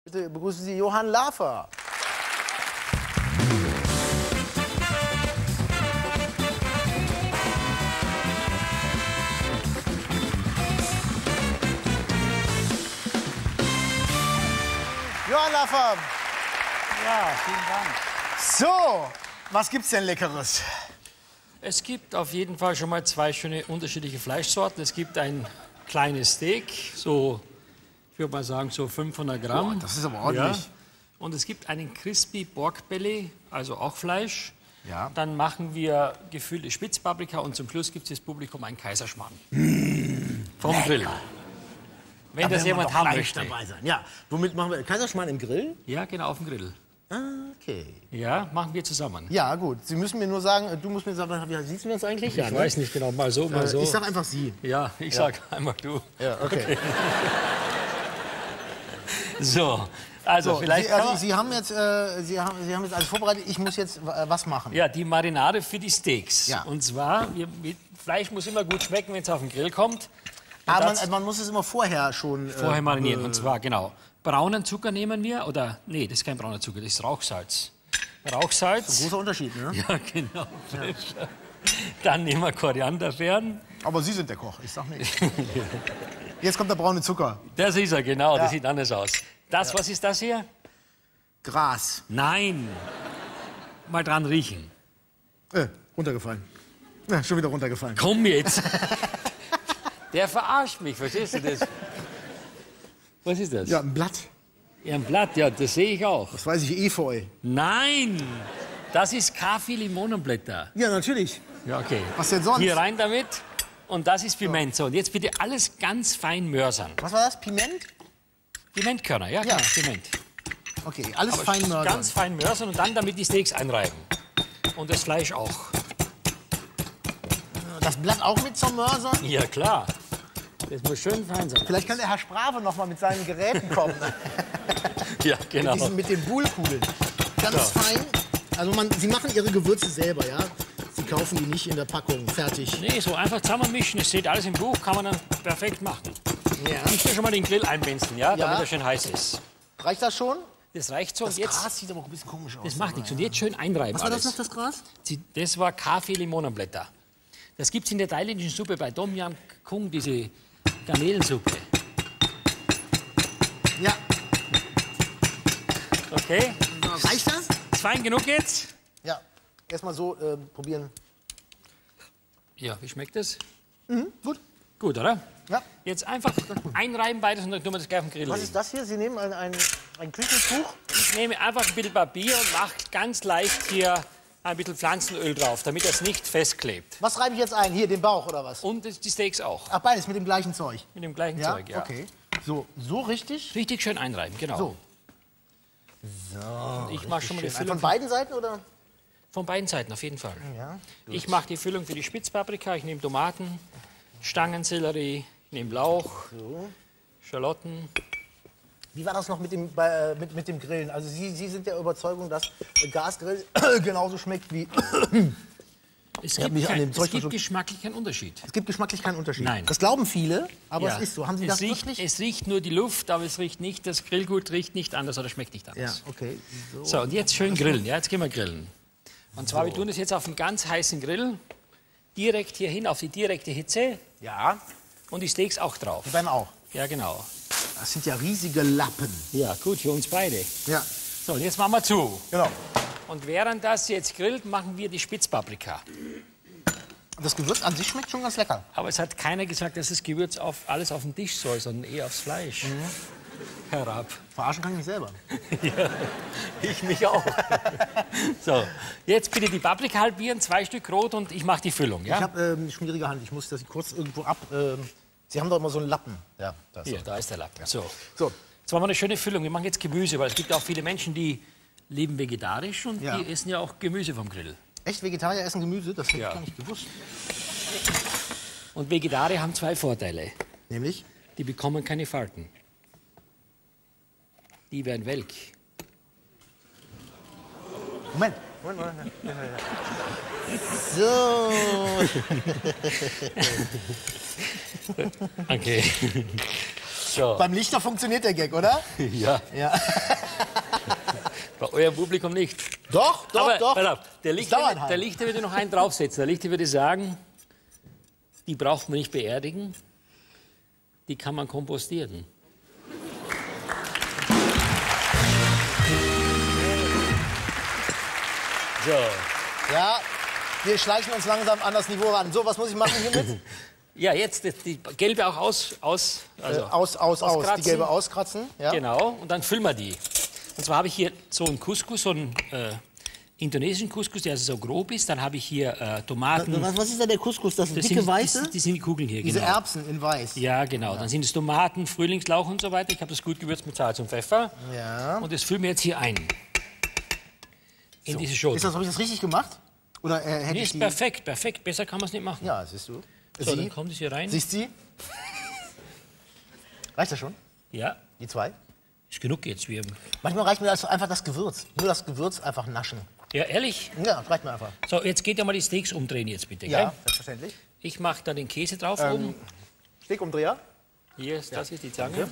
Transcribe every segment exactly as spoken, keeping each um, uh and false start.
Bitte begrüßen Sie Johann Lafer. Johann Lafer. Ja, vielen Dank. So, was gibt's denn Leckeres? Es gibt auf jeden Fall schon mal zwei schöne unterschiedliche Fleischsorten. Es gibt ein kleines Steak, so, ich würde mal sagen, so fünfhundert Gramm. Boah, das ist aber ordentlich. Ja. Und es gibt einen Crispy Pork Belly, also auch Fleisch. Ja. Dann machen wir gefüllte Spitzpaprika und zum Schluss gibt es das Publikum einen Kaiserschmarrn. Mmh, vom lecker. Grill. Wenn Da das werden wir jemand doch haben gleich möchte. dabei sein. Ja, womit machen wir Kaiserschmarrn im Grill? Ja, genau, auf dem Grill. Ah, okay. Ja, machen wir zusammen. Ja, gut. Sie müssen mir nur sagen, du musst mir sagen, wie siehst du das eigentlich? Ja, Ich ne? weiß nicht genau, mal so, mal Äh, so. Ich sag einfach Sie. Ja, ich sag einmal du. Ja, okay. So, also So, vielleicht Sie, kann also man- Sie haben jetzt, äh, Sie haben, Sie haben jetzt alles vorbereitet. Ich muss jetzt äh, was machen. Ja, die Marinade für die Steaks. Ja. Und zwar, wir, wir, Fleisch muss immer gut schmecken, wenn es auf den Grill kommt. Und Aber das man, man muss es immer vorher schon. Äh, vorher marinieren. Und zwar, genau, braunen Zucker nehmen wir, oder, nee, das ist kein brauner Zucker, das ist Rauchsalz. Rauchsalz. Großer Unterschied, ne? Ja, genau. Ja. Dann nehmen wir Korianderbeeren. Aber Sie sind der Koch, ich sag nicht. Jetzt kommt der braune Zucker. Das ist er, genau, Ja. das sieht anders aus. Das, was ist das hier? Gras. Nein. Mal dran riechen. Äh, runtergefallen. Ja, schon wieder runtergefallen. Komm jetzt. Der verarscht mich, verstehst du das? Was ist das? Ja, ein Blatt. Ja, ein Blatt, ja, das sehe ich auch. Das weiß ich, Efeu. Nein, das ist Kaffee-Limonenblätter. Ja, natürlich. Ja, okay. Was denn sonst? Hier rein damit. Und das ist Piment. So, und jetzt bitte alles ganz fein mörsern. Was war das? Piment? Pimentkörner, ja, Ja. genau, Piment. Okay, alles Aber fein mördern. Ganz fein mörsern und dann damit die Steaks einreiben. Und das Fleisch auch. Das Blatt auch mit zum Mörsern? Ja, klar. Das muss schön fein sein. Vielleicht kann der Herr Sprave noch mal mit seinen Geräten kommen. Ja, genau. mit, diesen, mit den Buhlkugeln. Ganz Ja. fein. Also man, Sie machen Ihre Gewürze selber, ja? Sie kaufen die nicht in der Packung. Fertig. Nee, so einfach zusammenmischen. Es steht alles im Buch, kann man dann perfekt machen. Ja. Ich will schon mal den Grill einbinzen, ja, Ja. damit er schön heiß ist. Reicht das schon? Das reicht so. Das und jetzt, Gras sieht aber auch ein bisschen komisch aus. das macht nichts. Und jetzt schön einreiben Was war das alles. noch, das Gras? Sie- Das war Kaffee-Limonenblätter. Das gibt es in der thailändischen Suppe bei Tom Yam Kung, diese Garnelensuppe. Ja. Okay? Reicht das? Ist fein genug jetzt? Ja. Erstmal so äh, probieren. Ja, wie schmeckt das? Mhm, gut. Gut, oder? Ja. Jetzt einfach einreiben beides und dann tun wir das gleich auf den Grill Was legen. ist das hier? Sie nehmen ein, ein, ein Küchentuch. Ich nehme einfach ein bisschen Papier und mache ganz leicht hier ein bisschen Pflanzenöl drauf, damit das nicht festklebt. Was reibe ich jetzt ein? Hier, den Bauch oder was? Und das- die Steaks auch. Ach, beides mit dem gleichen Zeug. Mit dem gleichen Ja, Zeug, ja. okay. So, so richtig? Richtig schön einreiben, genau. So. Und ich mache schon mal die Schön. Füllung Von beiden Seiten oder? von beiden Seiten auf jeden Fall. Ja. Ich mache die Füllung für die Spitzpaprika. Ich nehme Tomaten, Stangensellerie, ich nehme Lauch, Schalotten. Wie war das noch mit dem, bei, äh, mit, mit dem Grillen? Also Sie, Sie sind der Überzeugung, dass äh, Gasgrill genauso schmeckt wie... Es hab gibt, mich an kein, dem es Zeug gibt verschluckt. geschmacklich keinen Unterschied. Es gibt geschmacklich keinen Unterschied. Nein. Das glauben viele, aber Ja. es ist so. Haben Sie es das riecht, wirklich? Es riecht nur die Luft, aber es riecht nicht, das Grillgut riecht nicht anders oder schmeckt nicht Ja, anders. okay. So. So, und jetzt schön grillen. Ja, jetzt gehen wir grillen. Und zwar, wir tun das jetzt auf einen ganz heißen Grill. Direkt hier hin, auf die direkte Hitze. Ja, Und die Steaks auch drauf. die beiden auch. Ja, genau. Das sind ja riesige Lappen. Ja, gut, für uns beide. Ja, So, und jetzt machen wir zu. genau. Und während das jetzt grillt, machen wir die Spitzpaprika. Das Gewürz an sich schmeckt schon ganz lecker. Aber es hat keiner gesagt, dass das Gewürz auf, alles auf den Tisch soll, sondern eher aufs Fleisch. Mhm. Herab. Verarschen kann ich mich selber. Ja, ich mich auch. So, jetzt bitte die Paprika halbieren, zwei Stück rot und ich mache die Füllung. Ja? Ich habe ähm, eine schmierige Hand. Ich muss das kurz irgendwo ab... Ähm, Sie haben doch immer so einen Lappen. Ja, das Hier, da ist der Lappen. So. So, Jetzt machen wir eine schöne Füllung. Wir machen jetzt Gemüse, weil es gibt auch viele Menschen, die leben vegetarisch und Ja. die essen ja auch Gemüse vom Grill. echt Vegetarier essen Gemüse? Das hätte Ja. ich gar nicht gewusst. Und Vegetarier haben zwei Vorteile. Nämlich? Die bekommen keine Falten. Die werden welk. Moment. Moment, Moment. So. Okay. So. Beim Lichter funktioniert der Gag, oder? Ja. Ja. Bei eurem Publikum nicht. Doch, doch, Aber, doch. pass auf, der Es dauert Lichter, halt. der Lichter würde noch einen draufsetzen. Der Lichter würde sagen, die braucht man nicht beerdigen, die kann man kompostieren. So. Ja, wir schleichen uns langsam an das Niveau ran. So, was muss ich machen hiermit? Ja, jetzt die, die gelbe auch aus, aus, also äh, aus, aus, aus. Die auskratzen. gelbe auskratzen. Ja. Genau, und dann füllen wir die. Und zwar habe ich hier so einen Couscous, so einen äh, indonesischen Couscous, der also so grob ist. Dann habe ich hier äh, Tomaten. Was, was ist da der Couscous? Das, Das dicke sind, Weiße? Das, das sind die Kugeln hier, Diese genau. Erbsen in Weiß. Ja, genau. Dann sind es Tomaten, Frühlingslauch und so weiter. Ich habe das gut gewürzt mit Salz und Pfeffer. Ja. Und das füllen wir jetzt hier ein. In diese Schote. Ist das, habe ich das richtig gemacht? Oder äh, hätte Nee, ich ist die... perfekt, perfekt. Besser kann man es nicht machen. Ja, siehst du. So, Sie? dann kommt es hier rein. Siehst sie? Reicht das schon? Ja, Die zwei? ist genug jetzt. Wir, Manchmal reicht mir das einfach das Gewürz. Nur das Gewürz einfach naschen. ja, ehrlich? Ja, reicht mir einfach. So, jetzt geht ja mal die Steaks umdrehen jetzt bitte. Ja, Gell? selbstverständlich. Ich mache da den Käse drauf Ähm, oben. Steakumdreher. Hier ist, das ist die Zange.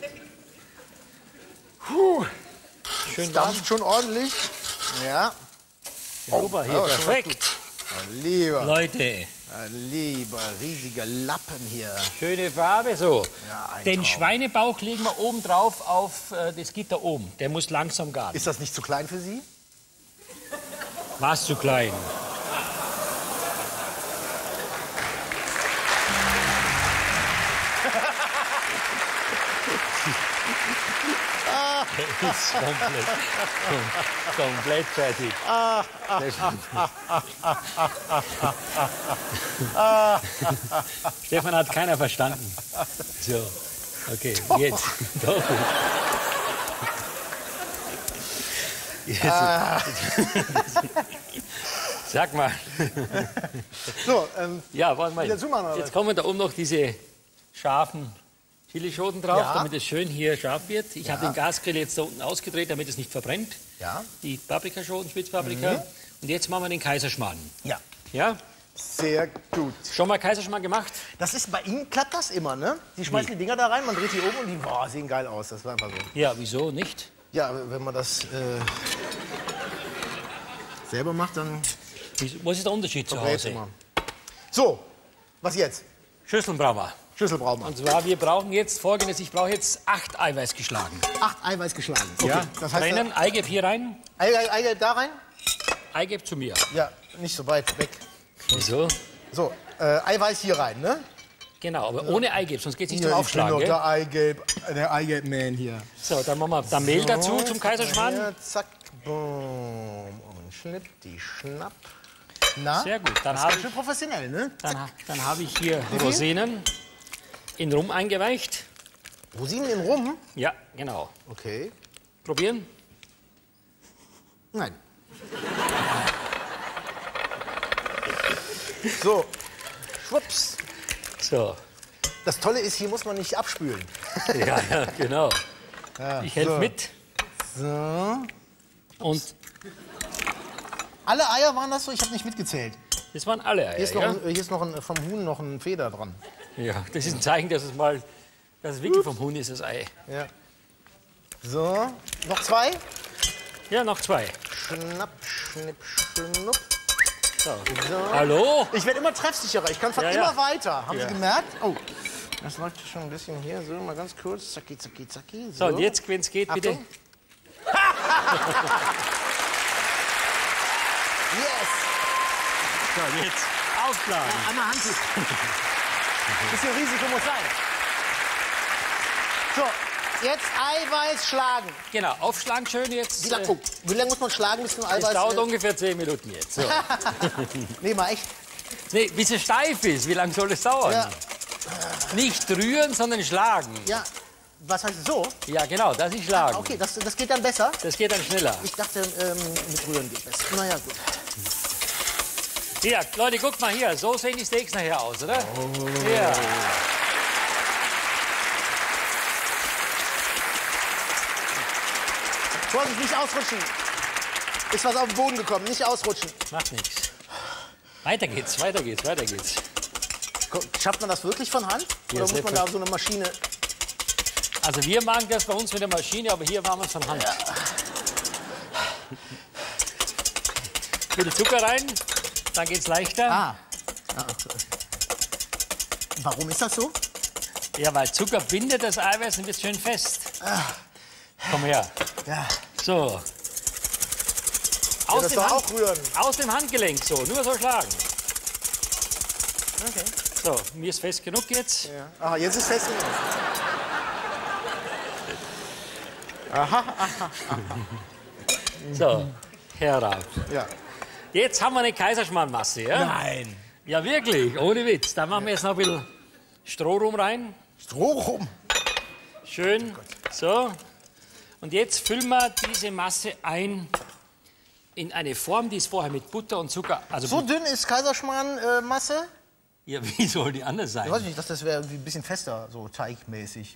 Puh, Schön warm. dampft schon ordentlich. Ja. Super, hier, oh, schon mal perfekt. Mein lieber, Leute, mein lieber, riesiger Lappen hier. schöne Farbe so. Ja, ein Den Traum. Schweinebauch legen wir oben drauf auf äh, das Gitter oben. Der muss langsam garen. Ist das nicht zu klein für Sie? War es zu klein? Der ist komplett, kom komplett fertig. Stefan hat keiner verstanden. So, okay, jetzt. Doch. Jetzt. Sag mal. So, ähm, Ja, warte mal. Wieder zumachen, oder Jetzt was? kommen da oben noch diese scharfen Chilischoten drauf, Ja. damit es schön hier scharf wird. Ich habe den Gasgrill jetzt da unten ausgedreht, damit es nicht verbrennt. ja. Die Paprikaschoten, Spitzpaprika. Und jetzt machen wir den Kaiserschmarrn. Ja. Ja? Sehr gut. Schon mal Kaiserschmarrn gemacht? Das ist, bei Ihnen klappt das immer, ne? Sie schmeißen Wie? die Dinger da rein, man dreht die um und die boah, sehen geil aus. Das war einfach so. Ja, wieso nicht? Ja, wenn man das äh, selber macht, dann Wieso- Was ist der Unterschied zu verbrät Hause? immer. So, was jetzt? Schüsseln brauchen wir. Schlüssel brauchen wir. Und zwar, wir brauchen jetzt folgendes. Ich brauche jetzt acht Eiweiß geschlagen. Acht Eiweiß geschlagen. Okay. Ja, Das heißt, trennen, Eigelb hier rein, Eigelb, Eigelb da rein? Eigelb zu mir. Ja, nicht so weit weg. Wieso? So, äh, Eiweiß hier rein, ne? Genau, aber ohne Eigelb, sonst geht es nicht zum Hier, ich bin Aufschlagen. doch Gell? der Eigelb, der Eigelb-Man hier. So, dann machen wir da Mehl dazu zum Kaiserschmarrn. Ja, zack, boom. Und schnipp, die schnapp. Na? Sehr gut. Dann Das habe ist schon professionell, ne? dann, ha- dann habe ich hier viel? Rosinen in Rum eingeweicht. Rosinen in Rum? Ja, genau. Okay. Probieren. Nein. So, schwupps. So. Das Tolle ist, hier muss man nicht abspülen. Ja, ja, genau. Ja, Ich helfe so. mit. So. Und Alle Eier waren das so? Ich habe nicht mitgezählt. das waren alle Eier. Hier ist noch, ja? ein, hier ist noch ein, vom Huhn noch ein Feder dran. Ja, das ist ein Zeichen, dass es mal, dass es wirklich vom Huhn ist, das Ei. Ja. So, noch zwei. Ja, noch zwei. Schnapp, schnipp, schnupp. So. So. Hallo? Ich werde immer treffsicherer. Ich kann fast Ja, ja. immer weiter. Haben Ja. Sie gemerkt? Oh, das läuft schon ein bisschen hier. So, mal ganz kurz. Zacki, zacki, zacki. So, und jetzt, wenn es geht, bitte. Achtung. Yes! So, jetzt aufschlagen. Einmal Handtuch. Bisschen Risiko muss sein. So, jetzt Eiweiß schlagen. Genau, aufschlagen schön jetzt. Wie lange äh, oh, wie lang muss man schlagen, bis ein Das Eiweiß... dauert äh, ungefähr zehn Minuten jetzt. So. nee, mal echt. Nee, bis es steif ist, wie lange soll es dauern? Ja. Nicht rühren, sondern schlagen. Ja, was heißt so? Ja, genau, das ist schlagen. Okay, das, das geht dann besser. Das geht dann schneller. Ich dachte, ähm, mit Rühren geht besser. Naja, gut. Hier, Leute, guckt mal hier. So sehen die Steaks nachher aus, oder? Oh. Ja. Vorsicht, nicht ausrutschen. Ist was auf den Boden gekommen, nicht ausrutschen. Macht nichts. Weiter geht's, weiter geht's, weiter geht's. Ko- Schafft man das wirklich von Hand? Ja, Oder muss man da selbstverständlich. so eine Maschine... Also wir machen das bei uns mit der Maschine, aber hier machen wir es von Hand. Ja. Bisschen Zucker rein, dann geht's leichter. Ah. Ah. Warum ist das so? Ja, weil Zucker bindet das Eiweiß und wird schön fest. Ah. Komm her. Ja. So. Aus, Ja, dem Hand, auch rühren. aus dem Handgelenk so, nur so schlagen. Okay. So, mir ist fest genug jetzt. Ja. Aha, jetzt ist fest genug. Aha, aha, aha. So, herauf. Ja. Jetzt haben wir eine Kaiserschmarrnmasse, ja? Nein. Ja, wirklich, ohne Witz. Da machen wir jetzt noch ein bisschen Stroh rum rein. Stroh rum. Schön. So. Und jetzt füllen wir diese Masse ein in eine Form, die ist vorher mit Butter und Zucker. Also So dünn ist Kaiserschmarrn-Masse? Ja, wie soll die anders sein? Ich weiß nicht, dass das wäre ein bisschen fester, so teigmäßig.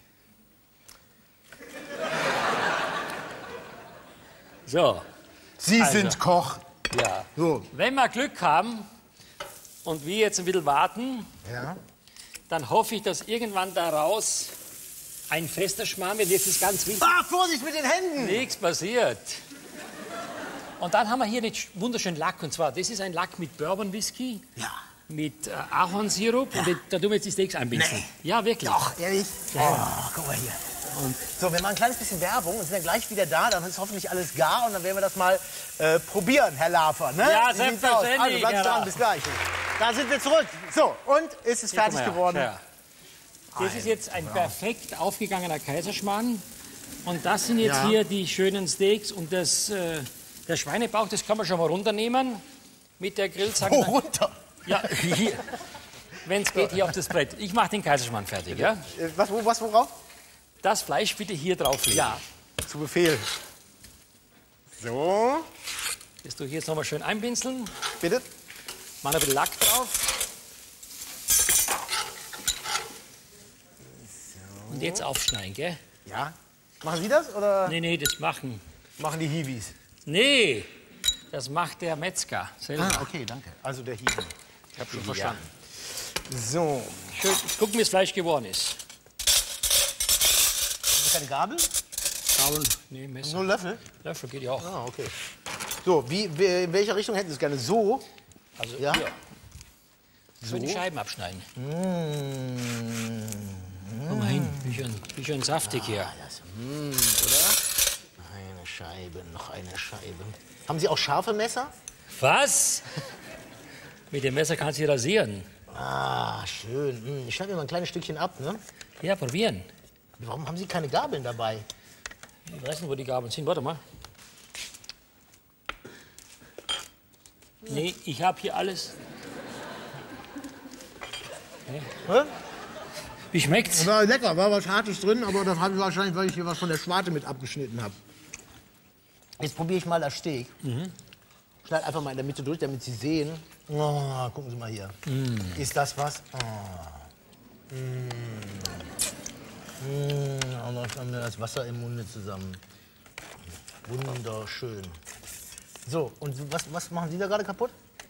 So. Sie Also. sind Koch. Ja. So. Wenn wir Glück haben und wir jetzt ein bisschen warten, Ja. dann hoffe ich, dass irgendwann daraus ein fester Schmarrn wird. Jetzt ist ganz wichtig. Ah, Vorsicht mit den Händen! Nichts passiert. Und dann haben wir hier einen wunderschönen Lack. Und zwar, das ist ein Lack mit Bourbon Whisky, Ja. mit äh, Ahornsirup. Und da tun wir jetzt die Steaks einbinzeln. Nee. Ja, wirklich. Doch, ehrlich? Ja. Oh, guck mal hier. Und so, wir machen ein kleines bisschen Werbung und sind dann gleich wieder da. Dann ist hoffentlich alles gar und dann werden wir das mal äh, probieren, Herr Lafer. Ne? Ja, Wie sieht's selbstverständlich, aus? Also, bleiben Sie Herr dran, Lafer. bis gleich. Da sind wir zurück. So, und ist es Hier, fertig guck mal her. geworden? Ja. Das ist jetzt ein perfekt aufgegangener Kaiserschmarrn. Und das sind jetzt Ja. hier die schönen Steaks. Und das, äh, der Schweinebauch, das kann man schon mal runternehmen mit der Grillzange. Oh, runter. Ja, hier. Wenn es geht, hier auf das Brett. Ich mache den Kaiserschmarrn fertig, ja? Äh, Was, wo, was, worauf? Das Fleisch bitte hier drauflegen. Ja, zu Befehl. So, Das tue ich jetzt noch mal schön einpinseln. bitte. Mal ein bisschen Lack drauf. Und jetzt aufschneiden, gell? Ja. Machen Sie das oder Nee, nee, das machen. machen die Hiwis? Nee, das macht der Metzger selber. Ah, okay, danke. Also der Hiwi. Ich habe schon Ja. verstanden. So, Schön, gucken, wie das Fleisch geworden ist. haben Sie keine Gabel? Gabel, nee, Messer. Nur Löffel? Löffel geht ja auch. Ah, okay. So, wie, wie, in welcher Richtung hätten Sie es gerne? So? Also Ja. hier. So die Scheiben abschneiden. Komm mal hin, wie schön, wie schön saftig hier. Das, mm, oder? Eine Scheibe, noch eine Scheibe. Haben Sie auch scharfe Messer? Was? Mit dem Messer kannst du rasieren. Ah, schön. Mm, ich schneide mir mal ein kleines Stückchen ab, ne? Ja, probieren. Warum haben Sie keine Gabeln dabei? Ich weiß nicht, wo die Gabeln sind. Warte mal. Nee, ich habe hier alles. Hä? Wie schmeckt's? War lecker, war was Hartes drin, aber das habe ich wahrscheinlich, weil ich hier was von der Schwarte mit abgeschnitten habe. Jetzt probiere ich mal das Steak. Mhm. Schneid einfach mal in der Mitte durch, damit Sie sehen. Oh, gucken Sie mal hier. Mhm. Ist das was? Oh. Mm. Mm. Und dann haben wir das Wasser im Munde zusammen. Wunderschön. So, und was, was machen Sie da gerade kaputt?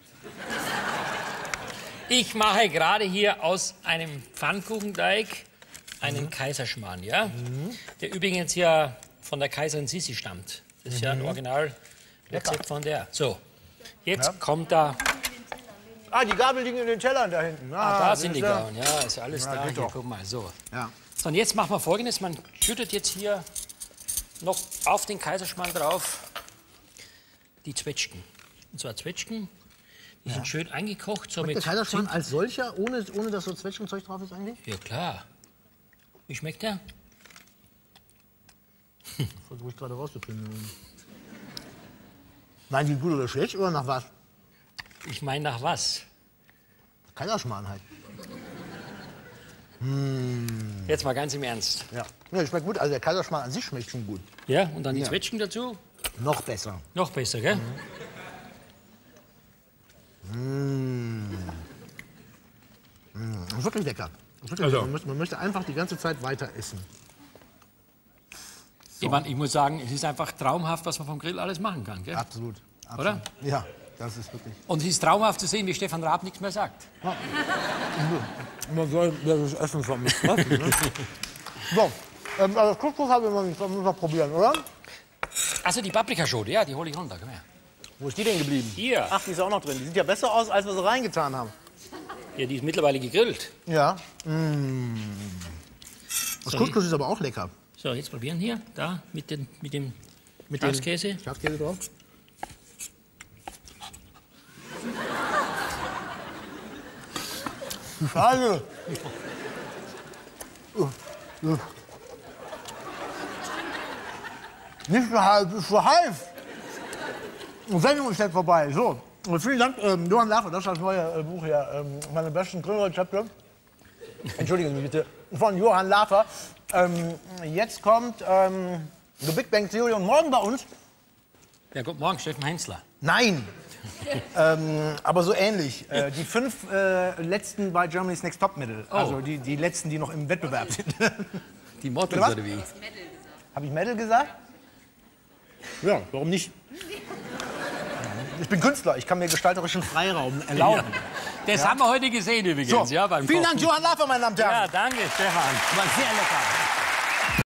Ich mache gerade hier aus einem Pfannkuchenteig einen Kaiserschmarrn, ja? Der übrigens ja von der Kaiserin Sissi stammt. Das ist ja ein Originalrezept von der. So, jetzt Ja. kommt da. Ah, die Gabel liegen in den Tellern da hinten. Ah, da sind die siehst du? Gaumen, ja, ist ja alles Ja, da. geht Hier, doch. guck mal, so. Ja. So, und jetzt machen wir Folgendes: Man schüttet jetzt hier noch auf den Kaiserschmarrn drauf die Zwetschgen. Und zwar Zwetschgen, die sind schön eingekocht. So Der mit Kaiserschmarrn als solcher, ohne, ohne dass so Zwetschgenzeug drauf ist eigentlich? Ja, klar. Wie schmeckt der? Versuche ich gerade rauszufinden. Nein, wie gut oder schlecht oder nach was? Ich meine, nach was? Kaiserschmarrn halt. Jetzt mal ganz im Ernst. Ja. Ja, schmeckt gut. Also der Kaiserschmarrn an sich schmeckt schon gut. Ja, und dann die Ja. Zwetschgen dazu? Noch besser. Noch besser, gell? Das ist wirklich lecker. Das ist wirklich Also. lecker. Man, möchte, man möchte einfach die ganze Zeit weiter essen. Ich, mein, ich muss sagen, es ist einfach traumhaft, was man vom Grill alles machen kann, gell? Absolut. Absolut. Oder? Ja, das ist wirklich. Und es ist traumhaft zu sehen, wie Stefan Raab nichts mehr sagt. Man soll das Essen von mir treffen. Ne? So, Ähm, also das Couscous haben wir noch nicht, das müssen wir probieren, oder? Also die Paprikaschote, ja, die hole ich runter. Komm her. Wo ist die denn geblieben? Hier. Ach, die ist auch noch drin. Die sieht ja besser aus, als wir sie reingetan haben. Ja, die ist mittlerweile gegrillt. Ja. Mmh. Das So, Couscous ist aber auch lecker. So, jetzt probieren hier, da, mit, den, mit dem Mit Schafskäse. Schafskäse drauf. Schade. Nicht so halb, ist so heiß. Die Sendung ist jetzt vorbei. So, und vielen Dank, ähm, Johann Lafer, das ist das neue äh, Buch hier, ähm, meine besten Grillrezepte. Entschuldigen Sie bitte, von Johann Lafer. Ähm, jetzt kommt ähm, The Big Bang Theory und morgen bei uns. Ja, guten Morgen, Steffen Heinzler. Nein, ähm, aber so ähnlich. Äh, die fünf äh, letzten bei Germany's Next Topmodel. Oh. Also die, die letzten, die noch im Wettbewerb sind. Die Models Was? oder wie? Habe ich Medal gesagt? Ja, warum nicht? Ich bin Künstler, ich kann mir gestalterischen Freiraum erlauben. Das Ja. haben wir heute gesehen übrigens. So, Ja, beim vielen Kochen. Dank, Johann Lafer, meine Damen und Herren. Ja, danke, Stefan. War sehr lecker.